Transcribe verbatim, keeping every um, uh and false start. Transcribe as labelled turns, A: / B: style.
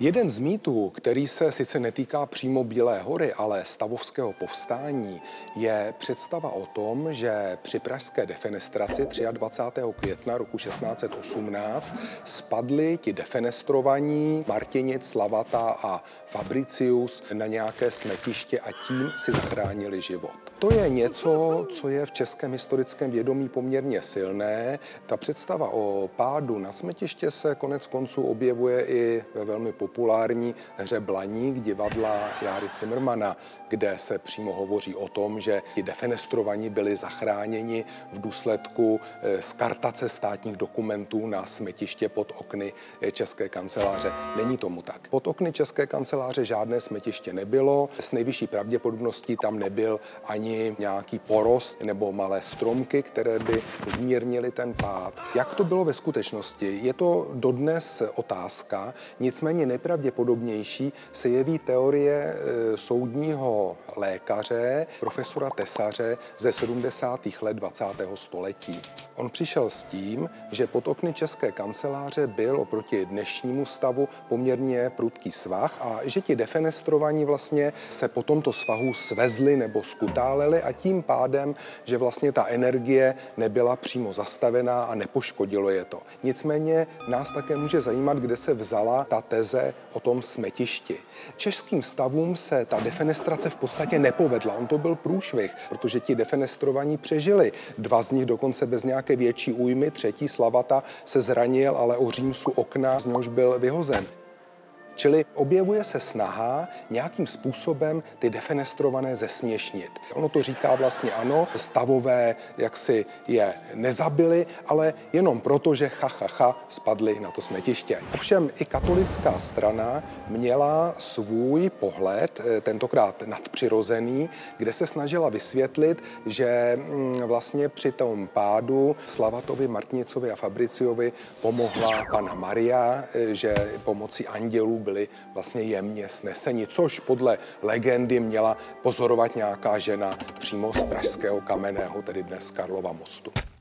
A: Jeden z mýtů, který se sice netýká přímo Bílé hory, ale stavovského povstání, je představa o tom, že při pražské defenestraci dvacátého třetího května roku šestnáct set osmnáct spadli ti defenestrovaní Martinic, Lavata a Fabricius na nějaké smetiště a tím si zachránili život. To je něco, co je v českém historickém vědomí poměrně silné. Ta představa o pádu na smetiště se konec konců objevuje i ve velmi populární hře Blaník divadla Járy Cimrmana, kde se přímo hovoří o tom, že ti defenestrovaní byli zachráněni v důsledku skartace státních dokumentů na smetiště pod okny České kanceláře. Není tomu tak. Pod okny České kanceláře žádné smetiště nebylo. S nejvyšší pravděpodobností tam nebyl ani nějaký porost nebo malé stromky, které by zmírnily ten pád. Jak to bylo ve skutečnosti? Je to dodnes otázka, nicméně nejpravděpodobnější se jeví teorie soudního lékaře, profesora Tesaře ze sedmdesátých let dvacátého století. On přišel s tím, že pod okny České kanceláře byl oproti dnešnímu stavu poměrně prudký svah a že ti defenestrovaní vlastně se po tomto svahu svezli nebo skutáleli a tím pádem, že vlastně ta energie nebyla přímo zastavená a nepoškodilo je to. Nicméně nás také může zajímat, kde se vzala ta teze o tom smetišti. Českým stavům se ta defenestrace v podstatě nepovedla. On to byl průšvih, protože ti defenestrovaní přežili. Dva z nich dokonce bez nějaké větší újmy, třetí Slavata se zranil, ale o římsu okna z něhož byl vyhozen. Čili objevuje se snaha nějakým způsobem ty defenestrované zesměšnit. Ono to říká vlastně ano, stavové jaksi je nezabili, ale jenom proto, že cha, cha, cha spadli na to smetiště. Ovšem i katolická strana měla svůj pohled, tentokrát nadpřirozený, kde se snažila vysvětlit, že vlastně při tom pádu Slavatovi, Martinicovi a Fabriciovi pomohla Panna Maria, že pomocí andělů byli vlastně jemně sneseni, což podle legendy měla pozorovat nějaká žena přímo z pražského Kamenného, tedy dnes Karlova mostu.